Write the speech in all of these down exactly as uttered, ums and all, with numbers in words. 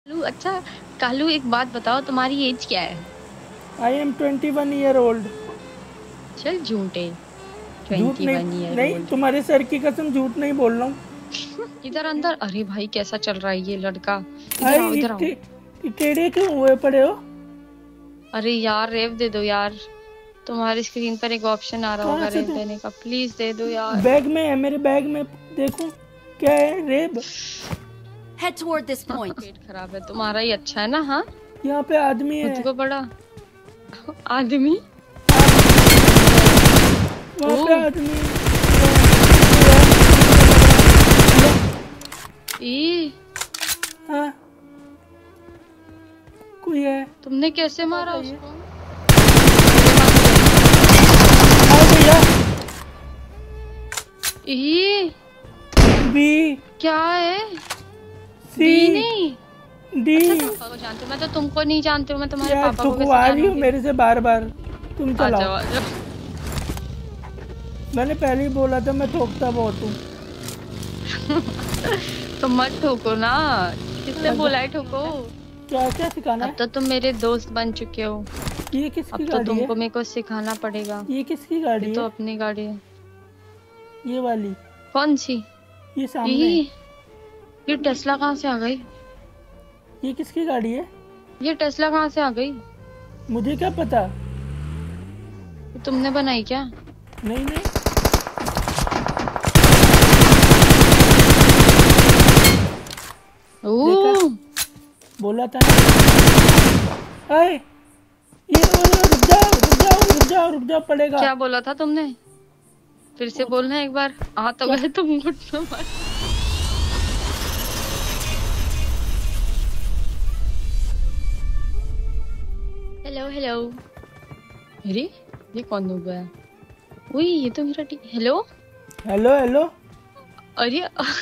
कालू अच्छा कालू एक बात बताओ, तुम्हारी एज क्या है? I am twenty one year old. चल झूठे। झूठ ट्वेंटी नहीं, वन ईयर नहीं ओल्ड तुम्हारे सर की कसम झूठ नहीं बोल रहा हूँ। इधर अंदर। अरे भाई कैसा चल रहा है ये लड़का। इधर भाई आओ, इधर आओ। टे, टेढ़े क्यों हुए पड़े हो? अरे यार रेव दे दो यार। तुम्हारी स्क्रीन पर एक ऑप्शन आ रहा कहाँ होगा से रेव तू? देने का, प्लीज दे दो यार। बैग में है, मेरे बैग में देखूं क्या है। रेब Head toward this point. पेट खराब है तुम्हारा ही अच्छा है ना। हाँ यहाँ पे आदमी है। खुद को बड़ा आदमी। वहाँ ओ पे आदमी ई हाँ कोई है। तुमने कैसे मारा उसको? हाँ भैया। ई बी क्या है? सी डी नहीं। डी। अच्छा तुम पापा को जानते हो, मैं तो तुमको नहीं जानती हूँ। मैं तुम्हारे यार पापा को कैसे ठुकवा रही हूँ जानूंगी? मेरे से बार बार। तुम आ चलाओ। जाओ, आ जाओ। मैंने पहले ही बोला था मैं ठोकता बहुत हूँ। तो मत ठोको ना। किसने बोला है ठोको? क्या क्या सिखाना अब तो तुम मेरे दोस्त बन चुके हो। है? ये किसकी अब तो गाड़ी है? तुमको मेरे को सिखाना पड़ेगा। ये किसकी गाड़ी ये तो है? अपनी गाड़ी है। ये वाली। कौन सी? ये सामने। ये ये टेस्ला कहाँ से आ गई? ये किसकी गाड़ी है? ये टेस्ला कहाँ से आ गई? मुझे क्या पता। ये तुमने बनाई क्या? नहीं नहीं। ओह बोला था अरे ये रुक जाओ रुक जाओ रुक जाओ रुक जाओ पड़ेगा। क्या बोला था तुमने? फिर से बोलना एक बार। आ तो गए तुम घुटने मार। Hello hello. अरे ये कौन हो गया? उई ये तो मेरा टी। Hello hello hello. अरे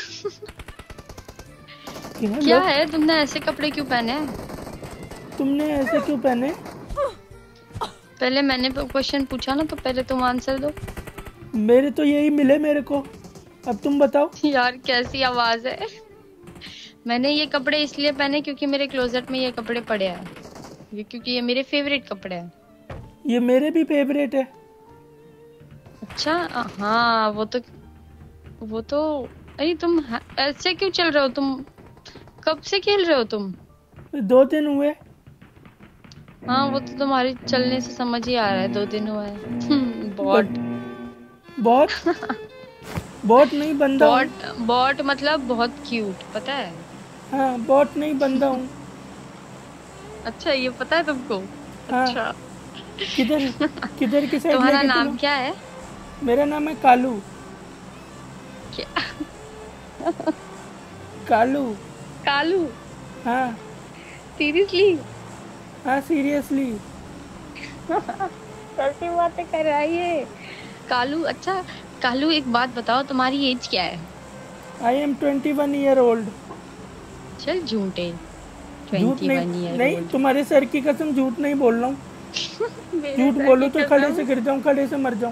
हेलो? क्या है, तुमने ऐसे कपड़े क्यों पहने हैं? तुमने ऐसे क्यों पहने? पहले मैंने क्वेश्चन पूछा ना, तो पहले तुम आंसर दो। मेरे तो यही मिले मेरे को। अब तुम बताओ। यार कैसी आवाज है। मैंने ये कपड़े इसलिए पहने क्योंकि मेरे क्लोजेट में ये कपड़े पड़े हैं। ये क्योंकि ये मेरे फेवरेट कपड़े हैं। ये मेरे भी फेवरेट है। अच्छा हाँ वो तो वो तो अरे तुम ऐसे क्यों चल रहे हो? तुम कब से खेल रहे हो तुम? दो दिन हुए। हाँ वो तो तुम्हारी चलने से समझ ही आ रहा है, दो दिन हुआ है। बॉट बॉट बॉट नहीं बंदा हूँ। बॉट बॉट मतलब बहुत क्यूट, पता है? हाँ बॉट नहीं बंदा हूँ। अच्छा ये पता है तुमको? हाँ। अच्छा किधर किधर की साइड तुम्हारा लेके नाम चलो? क्या है? मेरा नाम है कालू। क्या? कालू। कालू? हाँ सीरियसली? हाँ सीरियसली। कैसी बातें कर रहा है ये कालू। अच्छा कालू एक बात बताओ, तुम्हारी एज क्या है? I am twenty one year old. चल झूठे। झूठ नहीं, इक्कीस नहीं old। तुम्हारे सर की कसम झूठ नहीं बोल रहा हूँ। मेरे झूठ सर बोलो की तो कसम। खड़े से गिर जाऊँ, खड़े से मर जाऊँ।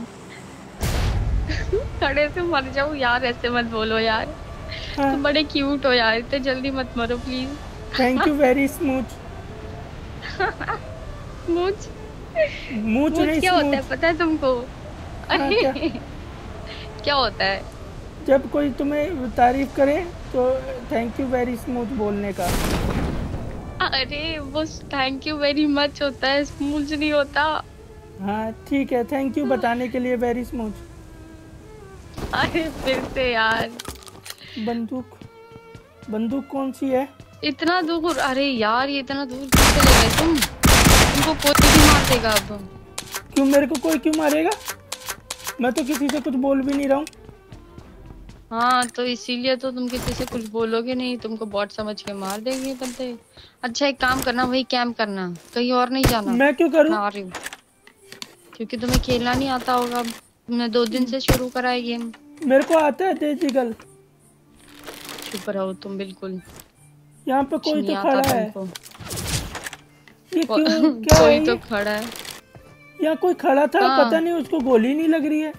खड़े से मर जाऊं यार? ऐसे मत बोलो यार। हाँ। तुम बड़े क्यूट हो यार, इतने जल्दी मत मरो please. Thank you very smooth. मूछ मूछ मूछ नहीं क्या होता है स्मूथ। पता है तुमको? हाँ, क्या? क्या होता है? जब कोई तुम्हें तारीफ करे तो थैंक यू वेरी स्मूथ बोलने का। अरे वो थैंक यू वेरी मच होता है, स्मूच नहीं होता। हाँ ठीक है, थैंक यू बताने के लिए वेरी स्मूथ। अरे फिर से यार। बंदूक बंदूक कौन सी है? इतना दूर? अरे यार ये इतना दूर क्यों चले गए तुम? तुमको कोई भी मार देगा अब। क्यों मेरे को कोई क्यों मारेगा? मैं तो किसी से कुछ बोल भी नहीं रहा हूँ। हाँ तो इसीलिए तो तुम किसी से कुछ बोलोगे नहीं, तुमको बॉट समझ के मार देंगे बंदे। अच्छा एक काम करना, वही कैंप करना, कहीं और नहीं जाना। मैं क्यों करूँ? मैं आ रही हूँ। क्योंकि तुम्हें खेलना नहीं आता होगा। तुमने दो दिन से शुरू करा है गेम। मेरे को आता है देसी गल। चुप रहो तुम बिल्कुल। यहाँ पे कोई नहीं तो आता खड़ा है। तुमको। ये क्यों क्या कोई है तो ये? खड़ा है। यहाँ कोई खड़ा था, हाँ। पता नहीं उसको गोली नहीं लग रही है।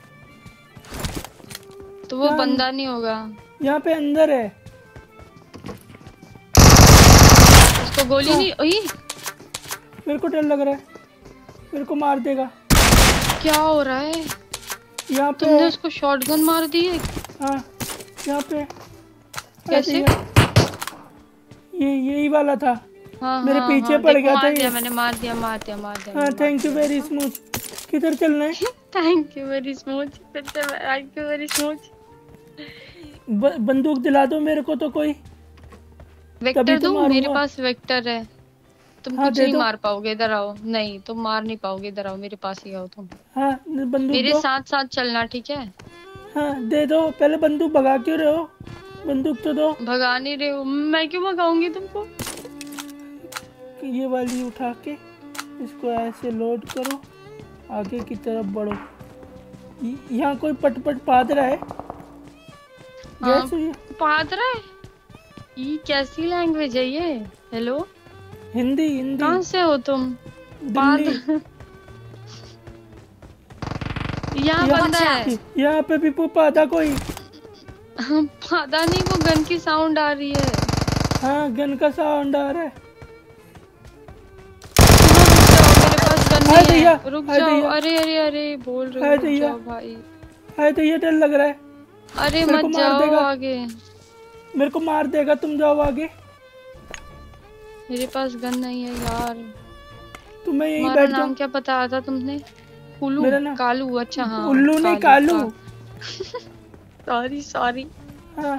तो वो यहाँ- बंदा नहीं होगा। यहाँ पे अंदर है। गोली नहीं। ओए मेरे को डर लग रहा है, मेरे को मार देगा। क्या हो रहा है? यहाँ पे तुमने उसको शॉटगन मार दी है? हाँ यहाँ पे कैसे? ये यही वाला था। हाँ, मेरे हाँ, पीछे हाँ, पड़ देखो, गया था मार ये। दिया मैंने, मार दिया मार दिया मार दिया हाँ थैंक यू वेरी स्मूथ। किधर चलना है? Thank you very smooth. Thank you very smooth. ब, बंदूक दिला दो मेरे को तो कोई। वेक्टर तभी तो दूं? मेरे मारूंगा। पास वेक्टर है। तुम हाँ, कुछ दे नहीं दो। मार पाओगे, इधर आओ। नहीं तुम मार नहीं पाओगे, इधर आओ, मेरे पास ही आओ तुम। हाँ बंदूक मेरे दो। साथ साथ चलना, ठीक है? हाँ दे दो। पहले बंदूक भगा क्यों रहे हो? बंदूक तो दो। भगा नहीं रहे हो, मैं क्यों भगाऊंगी तुमको? ये वाली उठा के इसको ऐसे लोड करो, आगे की तरफ बढ़ो। य- यहाँ कोई पटपट पाद रहा है। हाँ, गैस हुई? पादरा है? ये कैसी लैंग्वेज है ये? हेलो, हिंदी हिंदी। कहाँ से हो तुम? दिल्ली। पाद यहाँ यहाँ- बंदा है। यहाँ पे भी पादा कोई। पादा नहीं, वो गन की साउंड आ रही है। हाँ गन का साउंड आ रहा है। मेरे पास गन हाय नहीं भैया, है, रुक हाय जाओ। भैया। अरे अरे अरे बोल रहे हाय हो, रुक भैया। जाओ भाई। हाय तो ये डर लग रहा है। अरे मेरे को मत मार जाओ देगा। आगे, मेरे को मार देगा, तुम जाओ आगे। मेरे पास गन नहीं है यार। तुम्हें यहीं तुम्हारा बैठ नाम जाओ। क्या बताया था तुमने? उल्लू? मेरा नाम- कालू? अच्छा हाँ, उल्लू नहीं कालू। Sorry sorry. हाँ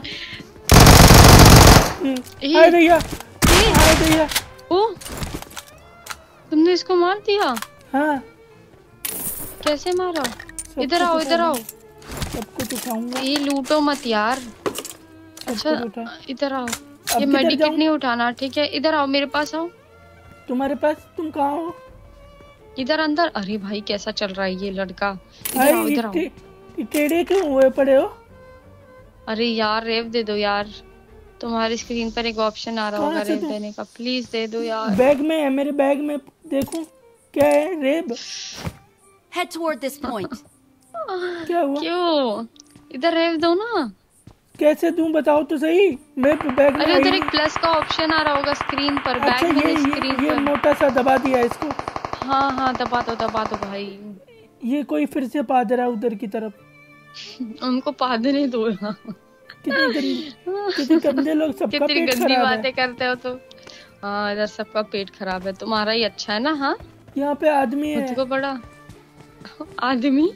ए, हाय भैया, ए, हाय भैया। ओ तुमने इसको मार दिया? हाँ कैसे मारा? सब इधर कुछ आओ, इधर आओ। उठाऊंगा, सब कुछ उठाऊंगा। ये लूटो मत यार। सब अच्छा कुछ उठा। इधर आओ। अब ये किधर मेडिकेट जाऊं? नहीं उठाना, ठीक है? इधर आओ, मेरे पास आओ। तुम्हारे पास, तुम कहाँ हो? इधर अंदर। अरे भाई कैसा चल रहा है ये लड़का? इधर हाय, आओ, इधर आओ। टे- टे- टेढ़े क्यों हुए पड़े हो? अरे यार रेव दे दो यार। तुम्हारी स्क्रीन पर एक ऑप्शन आ रहा कहाँ होगा से रेव दूं? देने का, प्लीज दे दो यार। बैग में है, मेरे बैग में देखूं क्या है। रेब Head toward this point. क्या हुआ? क्यों? इधर रेव दो ना। कैसे दूं बताओ तो सही। मैं बैग में अरे है उधर ही एक नहीं। प्लस का ऑप्शन आ रहा होगा स्क्रीन पर, अच्छा बैग में ये नहीं, ये, स्क्रीन ये पर। मोटा सा दबा दिया इसको। हाँ हाँ दबा दो दबा दो भाई। ये कोई फिर से पाद रहा है उधर की तरफ। उनको पादने दो ना। कितनी गंदी, कितने गंदे लोग, सबका कितनी पेट गंदी खराब बातें है। करते हो तुम। हाँ इधर सबका पेट खराब है, तुम्हारा ही अच्छा है ना? हाँ यहाँ पे आदमी है, खुद को बड़ा आदमी।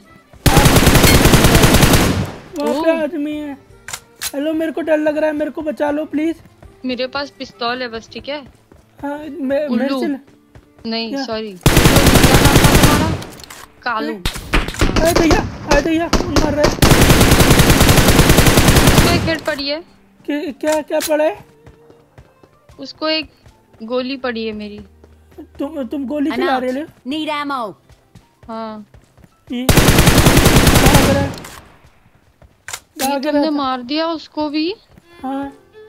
वहाँ पे आदमी है। हेलो, मेरे को डर लग रहा है, मेरे को बचा लो प्लीज। मेरे पास पिस्तौल है बस, ठीक है? हाँ मैं, मेरे उल्लू। से नहीं क्या? सॉरी, क्या नाम था तुम्हारा? कालू। हाय भैया, हाय भैया, कौन मार रहा है? उसको एक हिट पड़ी है। कि- क्या क्या पड़ा है? उसको एक गोली पड़ी है मेरी। तुम तुम गोली I'm चला out. रहे हो? Need ammo. हाँ ये भाग रहा है, ये भाग तुमने रहा था। मार दिया उसको भी? हाँ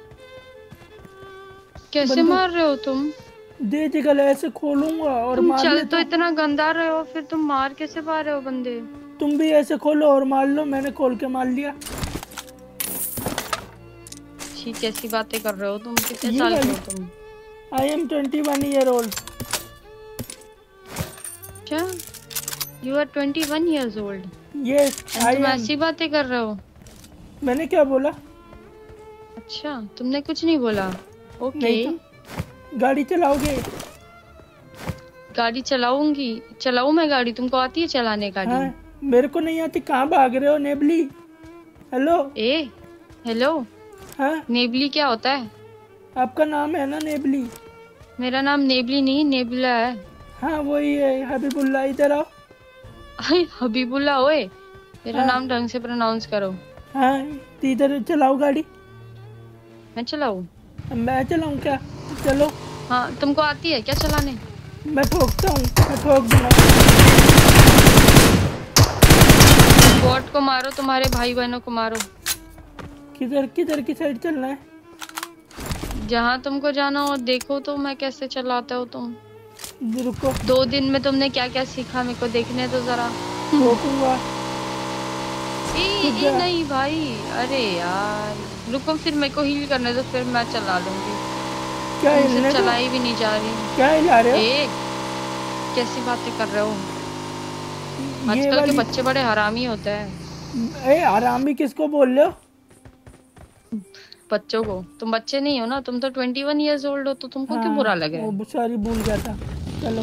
कैसे बंदूक- मार रहे हो तुम? दे जिगल ऐसे खोलूंगा और तुम मार चल लेता तो हूँ। इतना गंदा रहे हो, फिर तुम मार कैसे पा रहे हो बंदे? तुम भी ऐसे खोलो और मार लो। मैंने खोल के मार लिया। छी कैसी बातें कर रहे हो तुम? कितने ये साल के हो वाली- तुम? I am twenty one year old. क्या? You are twenty one years old? Yes I तुम एम। ऐसी बातें कर रहे हो? मैंने क्या बोला? अच्छा तुमने कुछ नहीं बोला। ओके नहीं तो। गाड़ी चलाओगे? गाड़ी चलाऊंगी, चलाऊ मैं गाड़ी? तुमको आती है चलाने गाड़ी? हाँ मेरे को नहीं आती। कहाँ भाग रहे हो नेबली? हेलो। ए हेलो, हाँ नेबली क्या होता है? आपका नाम है ना नेबली? मेरा नाम नेबली नहीं नेबला है। हाँ वही है, हबीबुल्ला। इधर आओ। अरे हबीबुल्ला ओए, मेरा हाँ। नाम ढंग से प्रोनाउंस करो। हाँ तो इधर चलाओ गाड़ी। मैं चलाऊं? मैं चलाऊं क्या? चलो। हाँ तुमको आती है क्या चलाने? मैं ठोकता हूँ, मैं ठोक दूंगा। बॉट को मारो, तुम्हारे भाई बहनों को मारो। किधर किधर की साइड चलना है? जहाँ तुमको जाना हो देखो तो मैं कैसे चलाता हो तुम। रुको, दो दिन में तुमने क्या क्या सीखा मेरे को देखने तो जरा। ठोकूंगा। ए, ए, नहीं भाई, अरे यार रुको, फिर मेरे को हील करने दो, फिर मैं चला लूंगी। क्या तुमसे हिलने को? चलाई भी नहीं जा रही। क्या हिला रहे हो? ए, कैसी बातें कर रहे हो? ये आजकल के वाली बच्चे बड़े हरामी होते हैं। ए आरामी किसको बोल रहे हो? बच्चों को। तुम बच्चे नहीं हो ना, तुम तो ट्वेंटी वन ईयर्स ओल्ड हो, तो तुमको क्यों बुरा हाँ लगे? वो सॉरी भूल गया था। चलो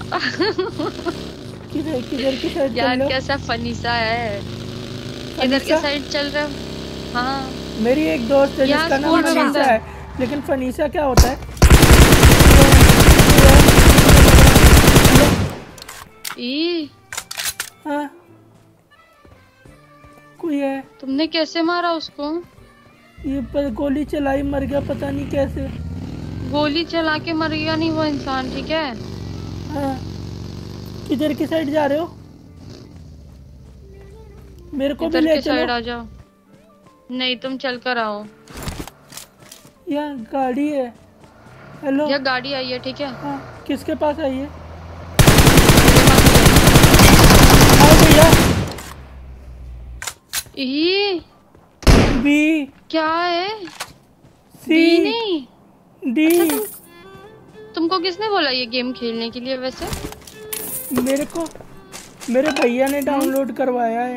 किधर किधर की साइड चल यार रहे हो? कैसा फनी सा है। किधर के फनीसा? साइड चल रहे हो? हाँ। मेरी एक दोस्त है यहाँ जिसका नाम स्कूल में फनीसा बंदा है, है। लेकिन फनीसा क्या होता है? ई, हाँ कोई है। तुमने कैसे मारा उसको? ये पर गोली चलाई, मर गया पता नहीं कैसे। गोली चला के मर गया नहीं वो इंसान, ठीक है? हाँ किधर की साइड जा रहे हो? मेरे को भी इधर ले के चलो। साइड आ जाओ। नहीं, तुम चल कर आओ। यहाँ गाड़ी है। हेलो। यह गाड़ी आई है, ठीक है? हाँ किसके पास आई है? आओ भैया। ई, बी क्या है? सी बी नहीं। डी। अच्छा, तुम तुमको किसने बोला ये गेम खेलने के लिए वैसे? मेरे को मेरे भैया ने डाउनलोड करवाया है।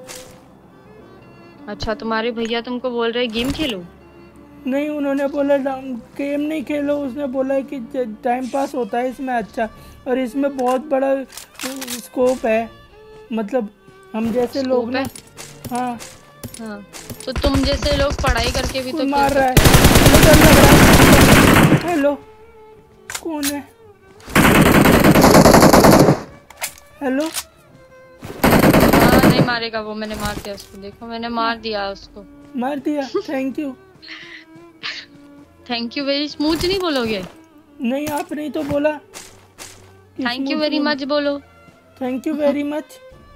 अच्छा, तुम्हारे भैया तुमको बोल रहे गेम खेलो? नहीं, उन्होंने बोला डाउन गेम नहीं खेलो, उसने बोला है कि टाइम पास होता है इसमें अच्छा, और इसमें बहुत बड़ा स्कोप है, मतलब हम जैसे लोग ना। हाँ हाँ, तो तुम जैसे लोग पढ़ाई करके भी तो मार रहा है। हेलो, कौन है? हेलो। हाँ, नहीं मारेगा वो, मैंने मार दिया उसको, देखो मैंने मार दिया उसको। मार दिया, thank you. Thank you very smooth नहीं बोलोगे? नहीं, आपने ही तो बोला। थैंक यू वेरी मच बोलो। Thank you very much.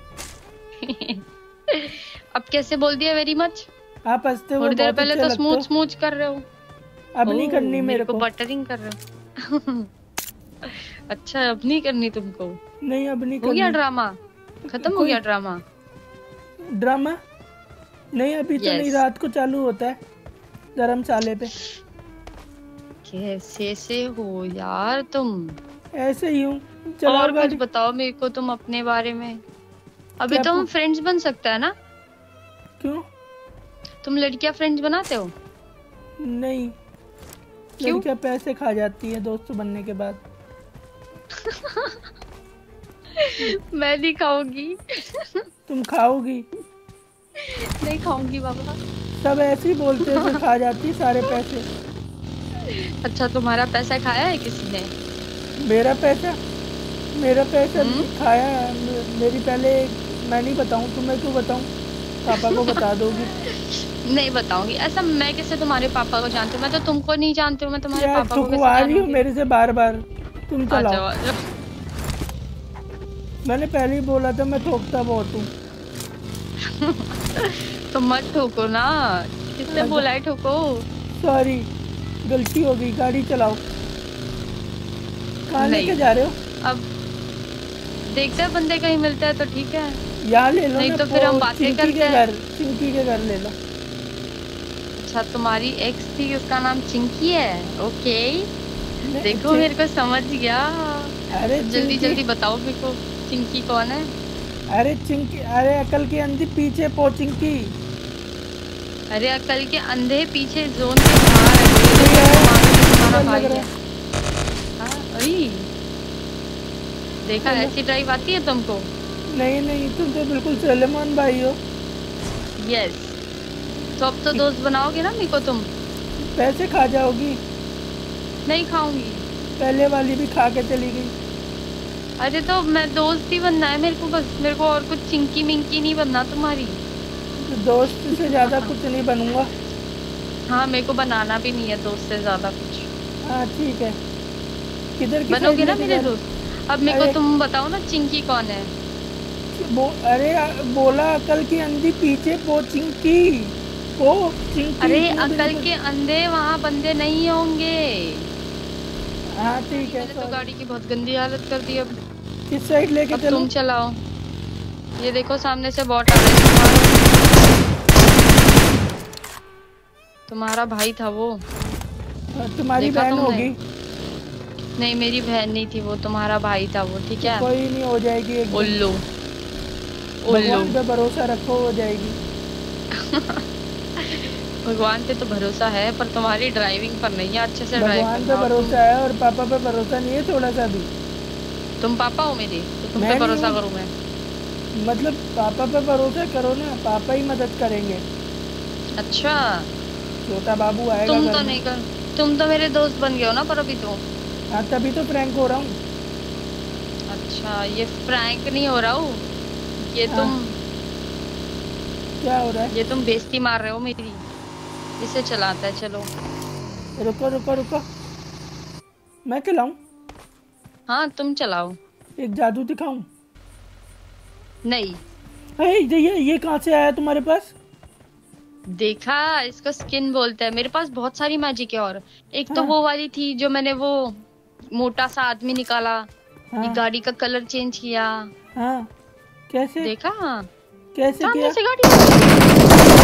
अब कैसे बोल दिया वेरी मच? आप हंसते हुए थोड़ी देर बहुत पहले अच्छे तो लगते स्मूथ हो। स्मूथ कर रहे हो। अब नहीं ओह, करनी मेरे को। बटरिंग कर रहे हो। अच्छा, अब नहीं करनी तुमको? नहीं, अब नहीं हो गया करनी। ड्रामा खत्म हो कोई- गया ड्रामा? ड्रामा नहीं, अभी तो Yes. नहीं, रात को चालू होता है धर्मशाले पे। कैसे से हो यार तुम? ऐसे ही हूँ। चलाओ और कुछ गाड़ी। बताओ मेरे को तुम अपने बारे में। अभी क्या तो हम पूछ- फ्रेंड्स बन सकते हैं ना? क्यों? तुम लड़कियां फ्रेंड्स बनाते हो? नहीं, क्यों? लड़कियां पैसे खा जाती है दोस्त बनने के बाद। मैं नहीं खाऊंगी। तुम खाओगी? नहीं खाऊंगी बाबा। सब ऐसे ही बोलते हैं, फिर खा जाती है सारे पैसे। अच्छा, तुम्हारा पैसा खाया है किसी ने? मेरा पैसा मेरा पैसा हम्म? खाया है। मे- मेरी पहले, मैं नहीं बताऊं, तुम्हें क्यों बताऊं? पापा को बता दोगी? नहीं बताऊंगी। ऐसा मैं कैसे तुम्हारे पापा को जानती हूँ? मैं तो तुमको नहीं जानती हूँ, मैं तुम्हारे यार पापा को कैसे ठुकवा रही हो जानूंगी? मेरे से बार बार। तुम आ चलाओ। जाओ, आ जाओ। मैंने पहले ही बोला था मैं ठोकता बहुत हूँ। तो मत ठोको ना। किसने अच्छा। बोला है ठोको? सॉरी, गलती हो गई। गाड़ी चलाओ। कहाँ नहीं। लेके जा रहे हो? अब देखते हैं, बंदे कहीं मिलता है तो ठीक है, यहाँ ले लो नहीं ना, तो फिर हम बातें चिंकी करते के हैं। घर चिंकी के घर ले लो। अच्छा, तुम्हारी एक्स थी, उसका नाम चिंकी है? ओके, नहीं, देखो चिं- मेरे को समझ गया। अरे जल्दी चिंकी- जल्दी बताओ मेरे को, चिंकी कौन है? अरे चिंकी, अरे अकल की अंधी पीछे पो चिंकी। अरे अकल के अंधे पीछे जोन के बाहर है, ये देखो, तुम्हारा लग भाई रहा है। हाँ, अरे देखा, ऐसी ड्राइव आती है तुमको? नहीं नहीं, तुम तो बिल्कुल सलेमान भाई हो। यस। तो अब तो दोस्त बनाओगे ना मेरे को तुम? पैसे खा जाओगी। नहीं खाऊंगी। पहले वाली भी खा के चली गई। अरे तो मैं दोस्त ही बनना है मेरे को, बस मेरे को और कुछ चिंकी मिंकी नहीं बनना तुम्हारी। तो दोस्त से ज्यादा कुछ नहीं बनूंगा। हाँ, मेरे को बनाना भी नहीं है दोस्त से ज्यादा कुछ। हाँ ठीक है। किधर की बनोगे साइड ना लेके मेरे जा रहे दोस्त? अब मेरे को अरे- तुम बताओ ना, चिंकी कौन है? बो, अरे आ- बोला अकल की अंधी पीछे पो चिंकी। पो चिंकी। अरे तुम अकल बिल्कुल- के अंधे वहाँ बंदे नहीं होंगे। हाँ ठीक है। मैंने तो sorry। गाड़ी की बहुत गंदी हालत कर दी। अब किस साइड लेके अब चलो? तुम चलाओ। ये देखो सामने से बॉट आ रहा है। तुम्हारा तुम्हारा भाई था वो। तुम्हारी देखा बहन तुमने? होगी। नहीं मेरी बहन नहीं थी वो, तुम्हारा भाई था वो, ठीक है। कोई नहीं, हो जाएगी एक दिन। उल्लू उल्लू। भगवान पे भरोसा रखो, हो जाएगी। भगवान पे तो भरोसा है पर तुम्हारी ड्राइविंग पर नहीं है, अच्छे से ड्राइव भगवान पे करना। और तुम भरोसा है और पापा पे भरोसा नहीं है थोड़ा सा भी। तुम पापा हो मेरे, तो तुम पे मैं नहीं भरोसा हूँ। करूं मैं? मतलब पापा पे भरोसा करो ना, पापा ही मदद करेंगे। अच्छा छोटा बाबू आएगा तुम घर तो में। नहीं कर, तुम तो मेरे दोस्त बन गए हो ना पर अभी तो। हाँ तभी तो प्रैंक हो रहा हूँ। अच्छा ये फ्रैंक नहीं हो रहा हूँ, ये हाँ। तुम क्या हो रहा है? ये तुम बेइज्जती मार रहे हो मेरी। इसे चलाता है, चलो। रुको रुको रुको, मैं खिलाऊं? हाँ तुम चलाओ। एक जादू दिखाऊं? नहीं अरे ये ये कहाँ से आया तुम्हारे पास? देखा, इसको स्किन बोलते हैं। मेरे पास बहुत सारी मैजिक है। और एक तो हाँ वो वाली थी जो मैंने वो मोटा सा आदमी निकाला, हाँ एक गाड़ी का कलर चेंज किया। हाँ। कैसे? देखा, कैसे सामने किया से गाड़ी आ रही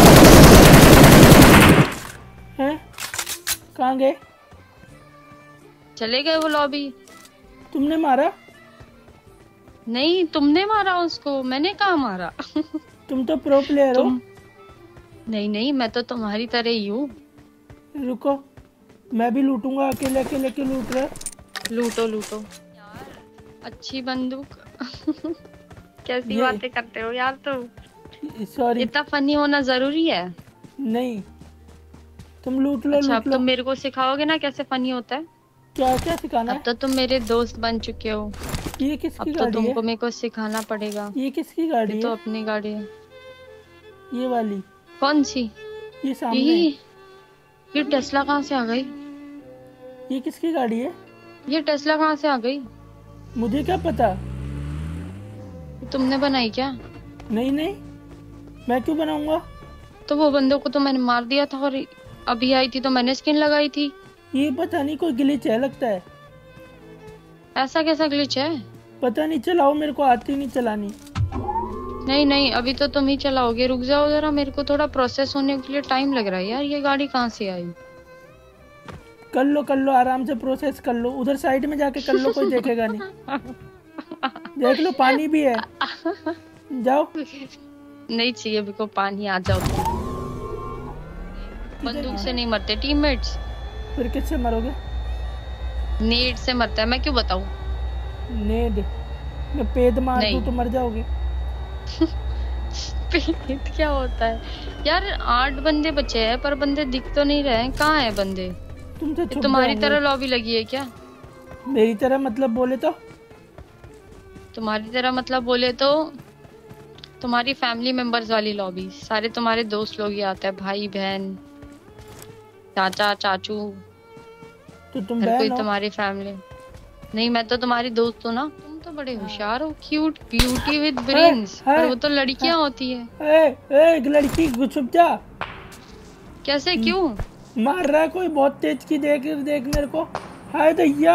है। है? कहाँ गए? चले गए वो लॉबी। तुमने मारा? नहीं तुमने मारा उसको, मैंने कहाँ मारा। तुम तो प्रो प्लेयर हो। तुम नहीं नहीं, मैं तो तुम्हारी तरह ही हूँ। रुको, मैं भी लूटूंगा, अकेले अकेले क्यों लूट रहे? लूटो लूटो यार, अच्छी बंदूक। कैसी ये बातें करते हो यार तुम। सॉरी। इतना फनी होना जरूरी है? नहीं, तुम लूट लो अच्छा लूट अब लो। तुम मेरे को सिखाओगे ना कैसे फनी होता है। क्या क्या सिखाना अब है? तो तुम मेरे दोस्त बन चुके हो, ये अब किसकी तो गाड़ी है? तुमको मेरे को सिखाना पड़ेगा। ये किसकी ये गाड़ी तो है? अपनी गाड़ी है। ये वाली? कौन सी? ये सामने। ये ये टेस्ला कहाँ से आ गई? ये किसकी गाड़ी है? ये टेस्ला कहाँ से आ गई? मुझे क्या पता। तुमने बनाई क्या? नहीं नहीं, मैं क्यों बनाऊंगा? तो वो बंदों को तो मैंने मार दिया था और अभी आई थी तो मैंने स्किन लगाई थी। ये पता नहीं, कोई ग्लिच है लगता है। ऐसा कैसा ग्लिच है? पता नहीं, चलाओ, मेरे को आती नहीं चलानी। नहीं नहीं अभी तो तुम ही चलाओगे, रुक जाओ जरा, मेरे को थोड़ा प्रोसेस होने के लिए टाइम लग रहा है यार। ये गाड़ी कहाँ से आई? कर लो कर लो, आराम से प्रोसेस कर लो, उधर साइड में जाके कर लो, कोई देखेगा नहीं। देख लो, पानी भी है, जाओ। नहीं चाहिए मेरे को पानी, आ जाओ तुम। बंदूक से नहीं मरते टीममेट्स, फिर किससे मरोगे? नेट से मरता है। मैं क्यों बताऊं? नेड? मैं पेद मार दूं नहीं। तो मर जाओगे? पेट क्या होता है यार? आठ बंदे बचे हैं पर बंदे दिख तो नहीं रहे हैं। कहाँ है बंदे? तुमसे छुप तुम्हारी जाएंगे। तरह लॉबी लगी है क्या? मेरी तरह मतलब बोले तो? तुम्हारी तरह मतलब बोले तो तुम्हारी फैमिली मेंबर्स वाली लॉबी, सारे तुम्हारे दोस्त लोग ही आते हैं, भाई बहन चाचा चाचू, तो तुम हर कोई बहन हो? तुम्हारी फैमिली। नहीं मैं तो तुम्हारी दोस्त हूँ ना। तुम तो बड़े होशियार हो, क्यूट ब्यूटी विद ब्रेन्स, है, पर वो तो लड़कियां होती है। ए, ए, एक लड़की छुप जा। कैसे क्यों? मार रहा है कोई बहुत तेज की, देख देख मेरे को। हाय दैया,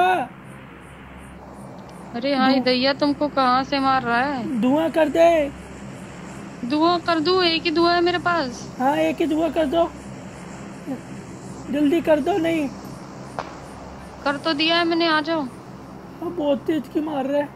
अरे हाय दैया, तुमको कहाँ से मार रहा है? धुआं कर दे। दुआ कर दूं? एक ही दुआ है मेरे पास। हाँ एक ही धुआं कर दो, जल्दी कर दो। नहीं, कर तो दिया है मैंने, आ जाओ। अब बहुत तेज की मार रहा है,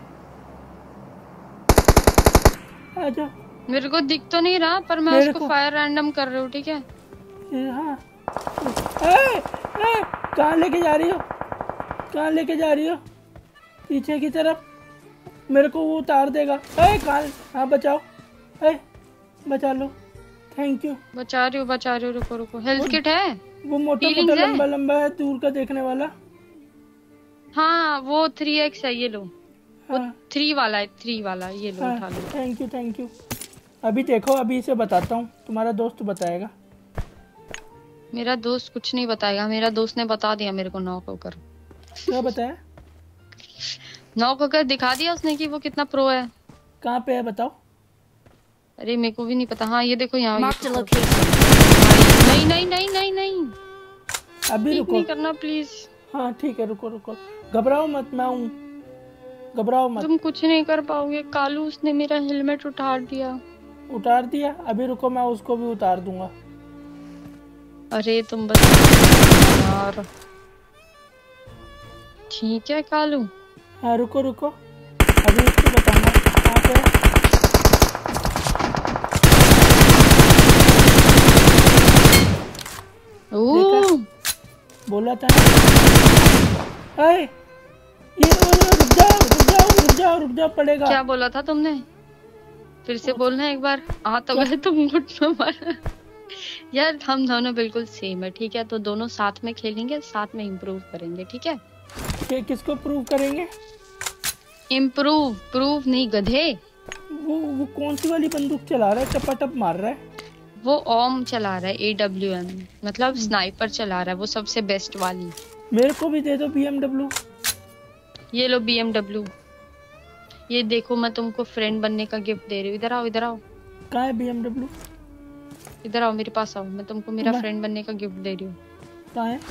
आ जाओ। मेरे को दिख तो नहीं रहा पर मैं मेरे उसको को- फायर रैंडम कर रही हूँ, ठीक है? ये, हाँ। ए, ए, कहाँ लेके जा रही हो? कहाँ लेके जा रही हो? पीछे की तरफ, मेरे को वो उतार देगा। ए, कहाँ? हाँ बचाओ, ए, बचा लो, थैंक यू। बचा रही हूँ बचा रही हूँ, रुको रुको। हेल्थ किट है? वो मोटा Feelings मोटा है? लंबा लंबा है, दूर का देखने वाला। हाँ वो थ्री एक्स है, ये लो। वो हाँ थ्री वाला है, थ्री वाला, ये लो उठा हाँ, लो। Thank you thank you. अभी देखो, अभी इसे बताता हूँ, तुम्हारा दोस्त बताएगा। मेरा दोस्त कुछ नहीं बताएगा, मेरा दोस्त ने बता दिया मेरे को नॉक होकर। क्या बताया? नॉक होकर दिखा दिया उसने कि वो कितना प्रो है। कहाँ पे है बताओ? अरे मेरे को भी नहीं पता। हाँ ये देखो यहाँ, ये Marked a देखो। location. नहीं नहीं नहीं नहीं नहीं, अभी ठीक रुको। नहीं करना प्लीज। हाँ ठीक है, रुको रुको, घबराओ मत, मैं हूँ, घबराओ मत। तुम कुछ नहीं कर पाओगे कालू, उसने मेरा हेलमेट उतार दिया। उतार दिया? अभी रुको, मैं उसको भी उतार दूंगा। अरे तुम बस यार, ठीक है कालू। हाँ रुको रुको, अभी इसको बताऊंगा कहाँ पे है। ओह बोला था ना। अरे ये रुक जाओ रुक जाओ रुक जाओ रुक जाओ पड़ेगा। क्या बोला था तुमने? फिर से बोलना एक बार। आ तो गए तुम घुटनों मारा। यार हम दोनों बिल्कुल सेम है, ठीक है? तो दोनों साथ में खेलेंगे, साथ में इम्प्रूव करेंगे, ठीक है? कि, किसको प्रूव करेंगे? इम्प्रूव, प्रूव नहीं गधे। वो वो कौन सी वाली बंदूक चला रहा है, टपाटप मार रहा है? वो ओम चला रहा है, ए डब्ल्यू एम, मतलब स्नाइपर चला रहा है, वो सबसे बेस्ट वाली। मेरे को भी दे दो बी एम डब्ल्यू। ये लो बी एम डब्ल्यू। ये देखो मैं तुमको फ्रेंड बनने का गिफ्ट दे रही हूँ। इधर आओ इधर आओ कहाँ है बी एम डब्ल्यू? इधर आओ मेरे पास आओ, मैं तुमको मेरा मैं- फ्रेंड बनने का गिफ्ट दे रही हूँ। कहाँ है?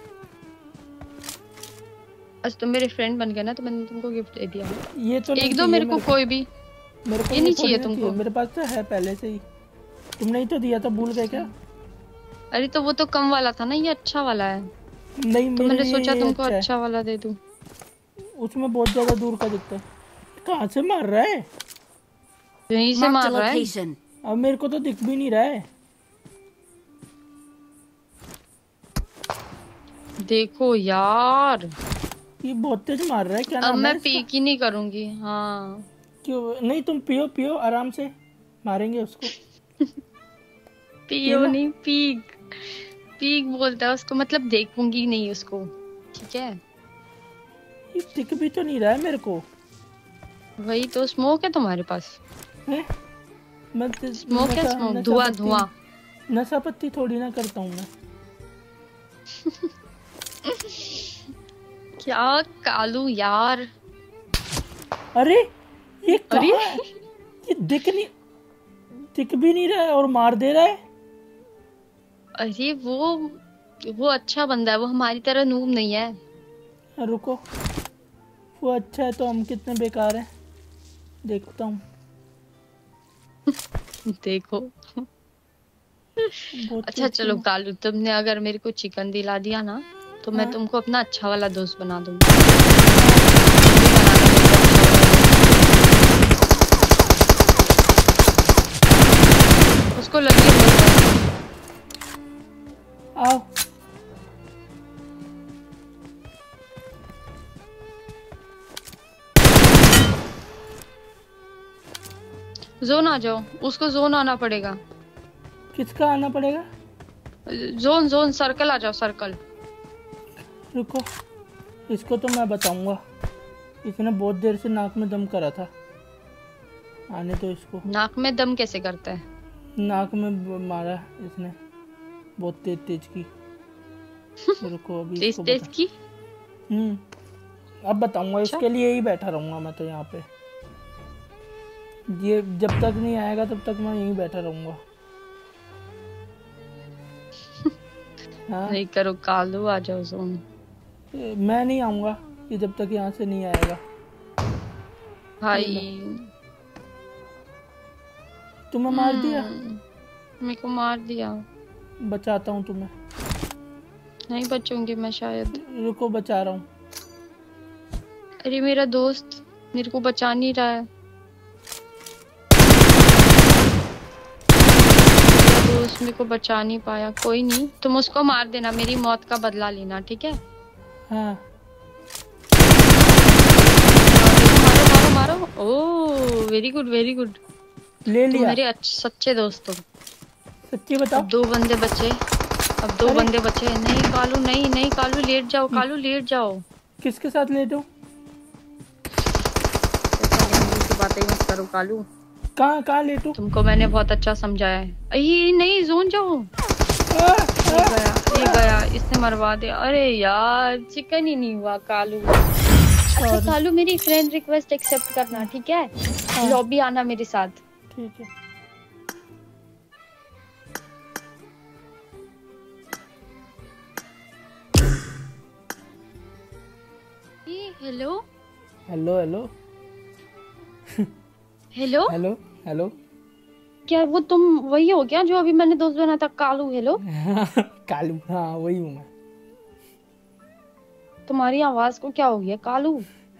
आज तुम मेरे फ्रेंड बन गए ना, तो मैंने तुमको गिफ्ट दे दिया। ये तो नहीं एक दो चाहिए मेरे को कोई भी। मेरे को ये नहीं थोड़ी चाहिए ना तुमको? मेरे पास तो है पहले से ही। तुमने ही तो दिया था, भूल गए क्या? अरे तो वो तो कम वाला था ना, ये अच्छा वाला है, नहीं तो मेरे मैंने लिए सोचा ये तुमको अच्छा है। अच्छा वाला दे दूं। उसमें बहुत ज्यादा दूर का दिखता है। कहाँ से मार रहा है? यहीं से Marked मार a रहा है। location. अब मेरे को तो दिख भी नहीं रहा है। देखो यार, ये बहुत तेज मार रहा है। क्या अब नाम है मैं इसका? पीक ही नहीं करूंगी। हाँ क्यों नहीं? तुम पियो पियो आराम से, मारेंगे उसको। पियो पीना? नहीं, पीक। पीक बोलता है उसको, मतलब देखूंगी नहीं उसको, ठीक है? ये दिख भी तो नहीं रहा है मेरे को। वही तो, स्मोक है तुम्हारे पास? है? मैं तो- स्मोक है, नशा- स्मोक, नशा धुआं पत्ती- धुआं। नशा पत्ती थोड़ी ना करता हूँ मैं। क्या कालू यार। अरे ये अरे कहाँ है? ये दिख नहीं, दिख भी नहीं रहा है और मार दे रहा है। अरे वो वो अच्छा बंदा है, वो हमारी तरह नूब नहीं है। हाँ, रुको, वो अच्छा है तो हम कितने बेकार हैं, देखता हूँ। देखो। बहुत अच्छा तेज चलो क्यों? कालू, तुमने अगर मेरे को चिकन दिला दिया ना, तो मैं हाँ। तुमको अपना अच्छा वाला दोस्त बना दूंगी। उसको लगी है। आओ जोन आ जाओ, उसको जोन आना पड़ेगा। किसका आना पड़ेगा? जोन जोन सर्कल आ जाओ, सर्कल। रुको, इसको तो मैं बताऊंगा। इसने बहुत देर से नाक में दम करा था, आने तो इसको। नाक में दम कैसे करता है? नाक में ब- मारा इसने बहुत तेज तेज की। रुको अभी तेज इसको तेज बता- की। हम्म अब बताऊंगा। अच्छा। इसके लिए ही बैठा रहूंगा मैं तो यहाँ पे। ये जब तक नहीं आएगा तब तक मैं यहीं बैठा रहूंगा। हाँ, नहीं करो कालू, आ जाओ जोन। मैं नहीं आऊंगा ये जब तक यहाँ से नहीं आएगा। भाई तुम्हें मार दिया? हम्म, मेरे को मार दिया। बचाता हूँ तुम्हें। नहीं बचूंगी मैं शायद। रुको बचा रहा हूँ। अरे मेरा दोस्त मेरे को बचा नहीं रहा है। मेरा दोस्त मेरे को बचा नहीं पाया। कोई नहीं, तुम उसको मार देना, मेरी मौत का बदला लेना, ठीक है? हाँ मारो मारो मारो। Oh very good very good. ले तुम लिया। मेरे अच्छे सच्चे दोस्त हो। सच्ची बताओ। अब दो बंदे बचे, अब दो अरे। बंदे बचे। नहीं कालू, नहीं नहीं कालू, लेट जाओ कालू, लेट जाओ। किसके साथ लेटूं? ऐसी बातें ही मत करो कालू। कहाँ कहाँ लेटूं? तुमको मैंने बहुत अच्छा समझाया है। अरे नहीं, जोन जाओ। आ, ये आ, गया, ये गया, इसने मरवा दिया। अरे यार चिकन ही नहीं हुआ कालू। अच्छा Sorry. कालू, मेरी फ्रेंड रिक्वेस्ट एक्सेप्ट करना, ठीक है? हाँ। लॉबी आना मेरे साथ। ठीक है। Hello hello hello hello. Hello hello. क्या वो तुम वही हो क्या जो अभी मैंने दोस्त बना था? कालू हेलो। कालू, हाँ वही हूँ मैं। तुम्हारी आवाज को क्या हो गया कालू?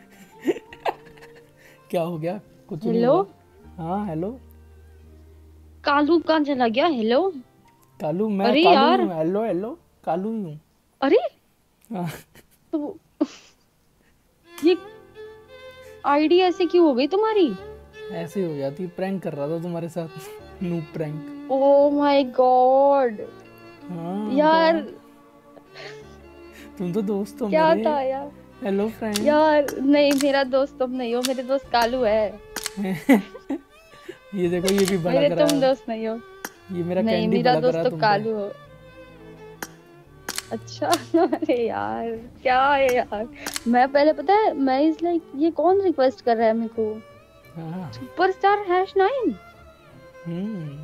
क्या हो गया? कुछ नहीं हेलो हुआ। हाँ हेलो कालू कहाँ चला गया? हेलो कालू, मैं अरे कालू यार ही हूँ। हेलो हेलो कालू ही हूँ। अरे हाँ, तो ये आईडी ऐसे क्यों हो गई तुम्हारी? ऐसे ही हो जाती। प्रैंक कर रहा था तुम्हारे साथ। Noob prank. Oh my god हाँ यार गॉड, तुम तो दोस्त हो क्या मेरे। था यार? Hello friend. यार नहीं, मेरा दोस्त तुम नहीं हो, मेरे दोस्त कालू है। ये देखो, ये भी भला मेरे करा। तुम दोस्त नहीं हो। ये मेरा नहीं कैंडी मेरा भला दोस्त करा तो तुम पे। कालू हो। अच्छा अरे यार क्या है यार। मैं पहले पता है मैं इस लाइक ये कौन रिक्वेस्ट कर रहा है मेरे को? हाँ। Superstar hash nine. हम्म।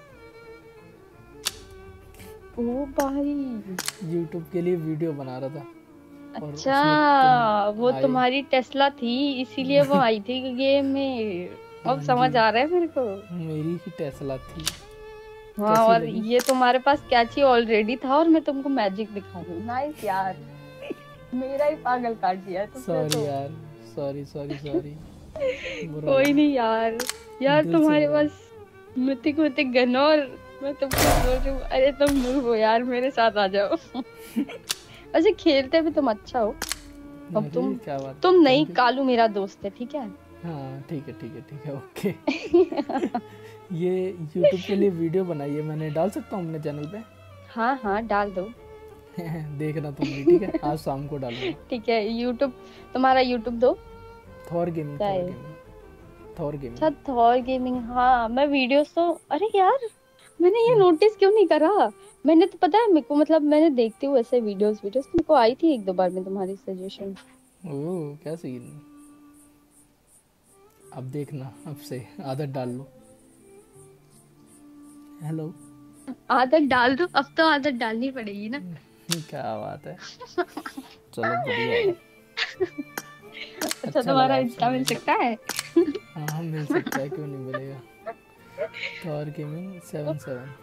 ओ भाई यूट्यूब के लिए वीडियो बना रहा था और अच्छा उसमें वो तुम आई। तुम्हारी टेस्ला थी इसीलिए वो आई थी गेम में। हाँ अब जी, समझ आ रहा है मेरे को। मेरी ही टेस्ला थी। हाँ कैसी और लगी? ये तुम्हारे पास कैची ऑलरेडी था और मैं तुमको मैजिक दिखा रही हूँ। नाइस यार। मेरा ही पागल काट दिया तुमने सॉरी तो। यार, सॉरी सॉरी सॉरी। बुरा कोई लगा, नहीं यार। यार दिल से तुम्हारे बुरा लगा। पास मिथिक मिथिक गन और मैं तुमको बोल रही हूँ अरे तुम नूब हो यार, मेरे साथ आ जाओ। वैसे खेलते भी तुम अच्छा हो। अब अरे तुम क्या बात, तुम नहीं, थैंक यू। कालू मेरा दोस्त है ठीक है। हाँ ठीक है ठीक है ठीक है, ओके। ये यूट्यूब के लिए वीडियो बनाई है मैंने, डाल सकता हूँ अपने चैनल पे? हाँ हाँ डाल दो। देखना तुम भी, ठीक है? आज शाम को डालूंगा। ठीक है यूट्यूब, तुम्हारा यूट्यूब दो। थॉर गेमिंग, क्या थॉर है? गेमिंग, थॉर अच्छा गेमिंग। Thor gaming. हाँ मैं वीडियोस तो अरे यार मैंने ये नोटिस क्यों नहीं करा? मैंने तो पता है मेरे को मतलब मैंने देखती हूँ ऐसे वीडियोस वीडियोस मेरे को आई थी एक दो बार में तुम्हारी सजेशन। ओह क्या सीन। अब देखना, अब से आदत डाल लो। हेलो। आदत डाल दो, अब तो आदत डालनी पड़ेगी ना। क्या बात है, चलो बढ़िया है। अच्छा अच्छा तुम्हारा लगा आपसे इंस्टा मिल मिलके। सकता है? हाँ हाँ मिल सकता है, क्यों नहीं मिलेगा। Thor gaming seven seven.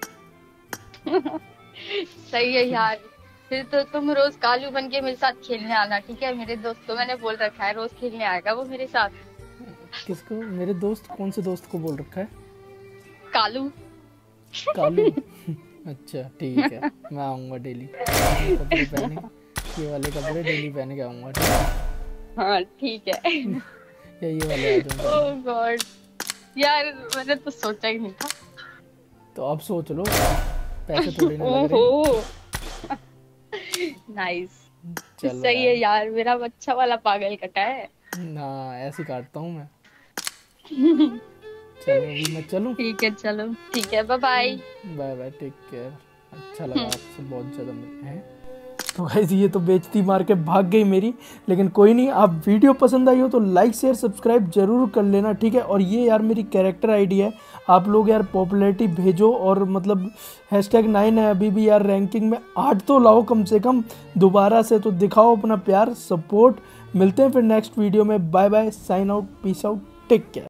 सही है यार। फिर तो तुम रोज कालू बन के मेरे साथ खेलने आना ठीक है। मेरे दोस्त को मैंने बोल रखा है रोज खेलने आएगा वो मेरे साथ। किसको? मेरे दोस्त? कौन से दोस्त को बोल रखा है? कालू। कालू। अच्छा ठीक है, मैं आऊँगा डेली कपड़े पहने, ये वाले कपड़े डेली पहन के आऊँगा, ठीक है? हाँ ठीक है। या ये वाले आ जाऊँगा। ओह गॉड यार मैंने तो सोचा ही नहीं था। तो अब सोच लो, पैसे थोड़ी ना लग रहे। ओहो नाइस। चलो सही है यार, यार, मेरा अच्छा वाला पागल कटा है। ना ऐसे काटता हूँ मैं। चलो अभी मैं चलूँ। ठीक है चलो ठीक है bye bye. Bye bye, take care. अच्छा लगा आपसे बहुत ज़्यादा मिलते हैं। तो गाइस ये तो बेइज्जती मार के भाग गई मेरी, लेकिन कोई नहीं। आप वीडियो पसंद आई हो तो लाइक शेयर सब्सक्राइब जरूर कर लेना, ठीक है? और ये यार मेरी कैरेक्टर आईडी है, आप लोग यार पॉपुलैरिटी भेजो और मतलब हैशटैग नाइन है अभी भी यार, रैंकिंग में आठ तो लाओ कम से कम दोबारा से, तो दिखाओ अपना प्यार सपोर्ट। मिलते हैं फिर नेक्स्ट वीडियो में। Bye bye, sign out, peace out, take care.